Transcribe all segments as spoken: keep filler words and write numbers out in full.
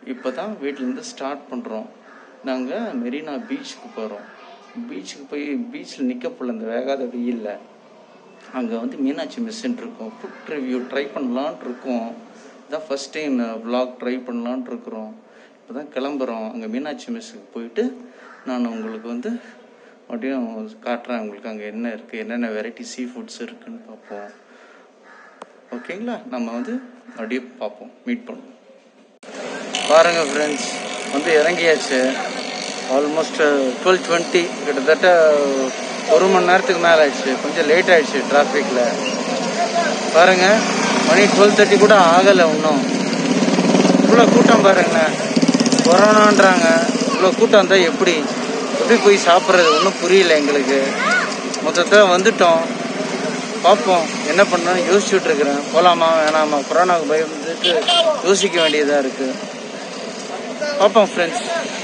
இப்போ தான் வீட்டிலேருந்து ஸ்டார்ட் பண்ணுறோம். நாங்கள் மெரினா பீச்சுக்கு போகிறோம். பீச்சுக்கு போய் பீச்சில் நிற்க போல இந்த வேகாத வெயிலில். அங்கே வந்து மீனாட்சி மெஸ்ஸுன்னு இருக்கும். ஃபுட் ரிவ்யூ ட்ரை பண்ணலான்ட்டு இருக்கோம். இதான் ஃபஸ்ட் டைம் விளாக் ட்ரை பண்ணலான்ட்டு இருக்கிறோம். இப்போ தான் கிளம்புறோம். அங்கே மீனாட்சி மெஸ்ஸுக்கு போயிட்டு நான் உங்களுக்கு வந்து அப்படியும் காட்டுறேன். உங்களுக்கு அங்கே என்ன இருக்குது, என்னென்ன வெரைட்டி சீ ஃபுட்ஸ் இருக்குதுன்னு பார்ப்போம். ஓகேங்களா? நம்ம வந்து அப்படியே பார்ப்போம், மீட் பண்ணுவோம். பாருங்கள் ஃப்ரெண்ட்ஸ், வந்து இறங்கியாச்சு. ஆல்மோஸ்ட் டுவெல் டுவெண்ட்டி கிட்டத்தட்ட ஒரு மணி நேரத்துக்கு மேலே ஆயிடுச்சு. கொஞ்சம் லேட் ஆகிடுச்சு டிராஃபிக்கில். பாருங்கள், மணி டுவெல் தேர்ட்டி கூட ஆகலை இன்னும். இவ்வளோ கூட்டம் பாருங்களேன். கொரோனான்றாங்க, இவ்வளோ கூட்டம் இருந்தால் எப்படி எப்படி போய் சாப்பிட்றது ஒன்றும் புரியல எங்களுக்கு. மொத்தத்தில் வந்துட்டோம். பார்ப்போம் என்ன பண்ணணும் யோசிச்சுட்டு இருக்கிறேன். போகலாமா வேணாமா, கொரோனாவுக்கு பயந்துட்டு யோசிக்க வேண்டியதாக இருக்குது. பார்ப்போம் ஃப்ரெண்ட்ஸ்.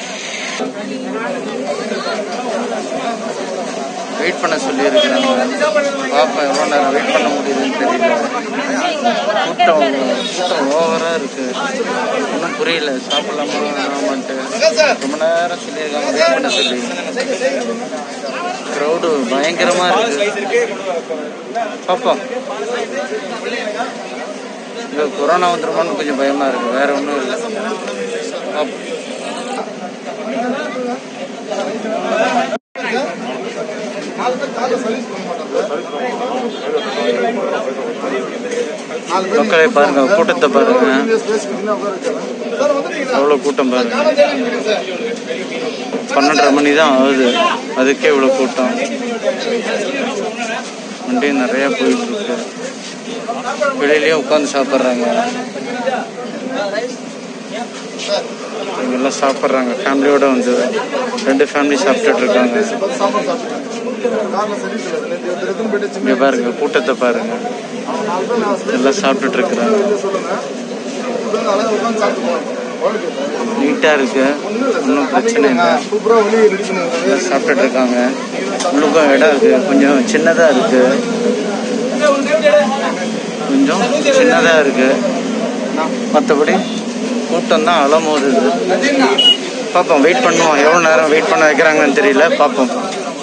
வெயிட் பண்ண சொல்லியிருக்கிறாங்க. பார்ப்போம் எவ்வளோ நேரம் வெயிட் பண்ண முடியுதுன்னு தெரியல. கூட்டம் கூட்டம் ஓவராக இருக்குது. ஒன்றும் புரியல சாப்பிட்லாமா வேணாமான்ட்டு. ரொம்ப நேரம் சொல்லியிருக்காங்க வெயிட் பண்ண சொல்லி. க்ரௌடு பயங்கரமாக இருக்குது. பார்ப்போம். இங்கே கொரோனா வந்துருமான்னு கொஞ்சம் பயமாக இருக்குது, வேறு ஒன்றும் இல்லை. பார்ப்போம். மக்களை பாருங்க, கூட்டத்தை பாருங்க, எவ்வளோ கூட்டம் பாருங்க. பன்னெண்டரை மணி தான் ஆகுது, அதுக்கே இவ்வளோ கூட்டம். வண்டி நிறையா போயிட்டு இருக்கு. வெளியிலயும் உட்காந்து சாப்பிட்றாங்க. இங்கெல்லாம் சாப்பிட்றாங்க ஃபேமிலியோட வந்து. ரெண்டு ஃபேமிலி சாப்பிட்டுட்டு இருக்காங்க. இங்கே பாருங்க கூட்டத்தை பாருங்க, எல்லாம் சாப்பிட்டுட்டு இருக்கிறாங்க. நீட்டாக இருக்கு, ஒன்றும் பிரச்சனை இல்லை. எல்லாம் சாப்பிட்டுட்டு இருக்காங்க. உள்ளுக்கும் இடம் இருக்கு, கொஞ்சம் சின்னதாக இருக்கு, கொஞ்சம் சின்னதாக இருக்கு. மற்றபடி கூட்டம் தான் அலமோதுது. பார்ப்போம், வெயிட் பண்ணுவோம். எவ்வளோ நேரம் வெயிட் பண்ண வைக்கிறாங்கன்னு தெரியல, பார்ப்போம்.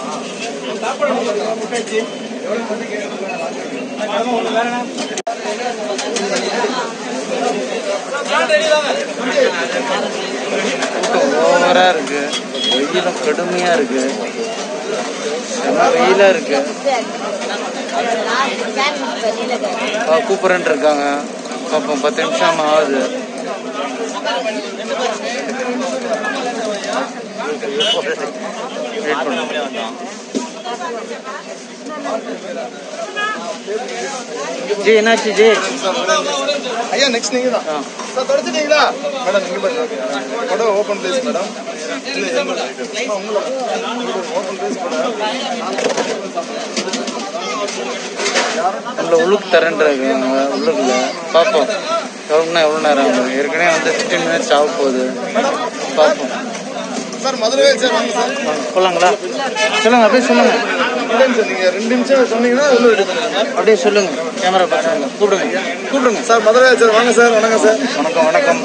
கூட்டம் ஓவரா இருக்கு, வெயிலும் கடுமையா இருக்கு, செம வெயிலா இருக்கு. கூப்பிட்றேன் இருக்காங்க. பார்ப்போம், பத்து நிமிஷம் ஆகுது. வெயிட் பண்ணுவோம். ஜி என்னாச்சு ஜி? ஐயா நெக்ஸ்ட் நீங்க தான் சார் தொடச்சிட்டீங்களா மேடம்? நீங்க பாருங்க படோ ஓபன் பிளேஸ் மேடம். இல்ல உங்களோட ஓபன் பிளேஸ் படோ உள்ள உள்ளுக்கு தரேன்றாங்க. உள்ளுக்குள்ள பார்ப்போம் எவ்வளோன்னா எவ்வளோ நேரம் ஆகும். ஏற்கனவே வந்து ஃபிஃப்டீன் மினிட்ஸ் ஆக போகுது. பார்ப்போம் சார். முதல்ல சார் வாங்க சார், போகலாங்களா? சொல்லுங்க, அப்படியே சொல்லுங்க. இல்லைங்க சார், நீங்கள் ரெண்டு நிமிஷம் சொன்னீங்கன்னா உள்ள ரெடி பண்ணுங்க. அப்படியே சொல்லுங்க, கேமரா பார்த்துங்க. கூப்பிடுங்க கூப்பிடுங்க சார். முதல்ல சார் வாங்க சார். வணக்கம் சார். வணக்கம் வணக்கம்.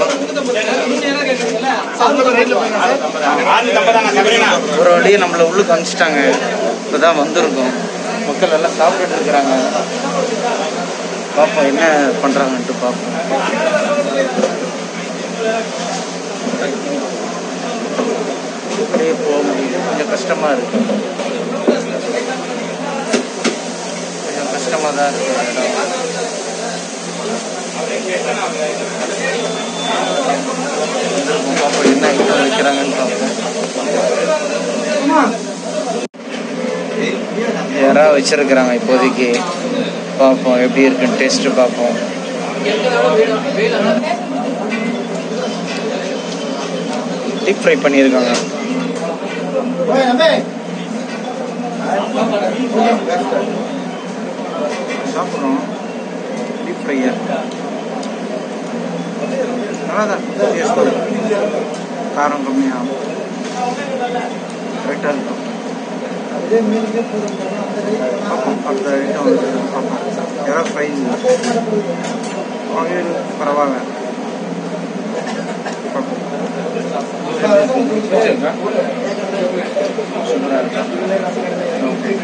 ஒரு வழியை நம்மளை உள்ளுக்கு அனுப்பிச்சிட்டாங்க. இப்போ தான் வந்திருக்கோம். மக்கள் எல்லாம் சாப்பிட்டுட்டு இருக்கிறாங்க. பார்ப்போம் என்ன பண்ணுறாங்கன்ட்டு பார்ப்போம். அப்படியே போக முடியுது. கொஞ்சம் கஷ்டமாக இருக்கு, கொஞ்சம் கஷ்டமாக தான் இருக்கு. வந்திருக்கோம், பார்ப்போம் என்ன ஐட்டம் வைக்கிறாங்கன்னு பார்ப்போம். யாரா வச்சிருக்கிறாங்க இப்போதைக்கு. பார்ப்போம் எப்படி இருக்குன்னு டேஸ்ட்டு பார்ப்போம். டீப் ஃப்ரை பண்ணியிருக்காங்க. சாப்பிட்றோம் டீப் ஃப்ரையை. நல்லா தான் டேஸ்ட், காரம் கம்மியாக கரெக்டாக இருக்கும். பார்ப்போம் அடுத்த ஐட்டம் வந்து பார்ப்போம். எறா ஃப்ரை ஆயில் பரவாயில்ல. பார்ப்போம். சூப்பராக இருக்கா? ஓகே.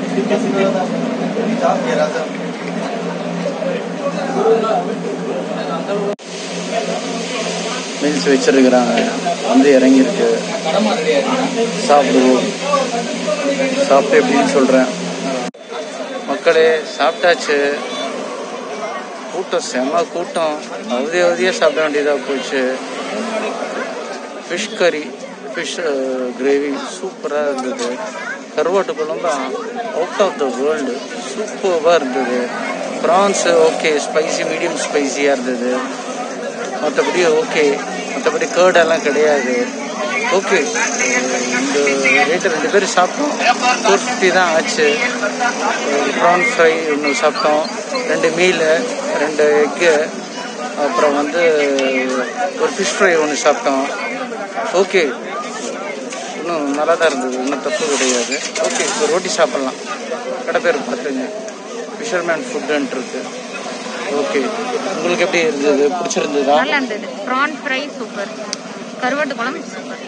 மீல்ஸ் வச்சிருக்கிறாங்க, வந்து இறங்கியிருக்கு. சாப்பிடுவோம். சாப்பிட்டு எப்படின்னு சொல்கிறேன். மக்களே சாப்பிட்டாச்சு. கூட்டம் செம கூட்டம். அவதிய அவதியாக சாப்பிட வேண்டியதாக போச்சு. ஃபிஷ் கறி, ஃபிஷ் கிரேவி சூப்பராக இருந்தது. கருவாட்டு குழம்பு அவுட் ஆஃப் த வேர்ல்டு சூப்பராக இருந்தது. ப்ரான்ஸு ஓகே, ஸ்பைசி மீடியம் ஸ்பைசியாக இருந்தது. மற்றபடி ஓகே, மற்றபடி கேர்டெல்லாம் கிடையாது. ஓகே, இந்த ரேட்டு ரெண்டு பேரும் சாப்பிட்டோம். ஃபோர் ஃபிஃப்டி தான் ஆச்சு. ப்ரான் ஃப்ரை ஒன்று சாப்பிட்டோம், ரெண்டு மீலு, ரெண்டு எக்கு, அப்புறம் வந்து ஒரு ஃபிஷ் ஃப்ரை ஒன்று சாப்பிட்டோம். ஓகே, இன்னும் நல்லா தான் இருந்தது, இன்னும் தப்பு கிடையாது. ஓகே, ஒரு ரோட்டி சாப்பிட்லாம். கடை பேர் பார்த்துங்க, ஃபிஷர்மேன் ஃபுட்டுன்ட்டு இருக்கு. ஓகே, உங்களுக்கு எப்படி இருந்தது? பிடிச்சிருந்ததா? நல்லா இருந்தது. ப்ரான் ஃப்ரை சூப்பர், கருவாட்டு குழம்பு சூப்பர்.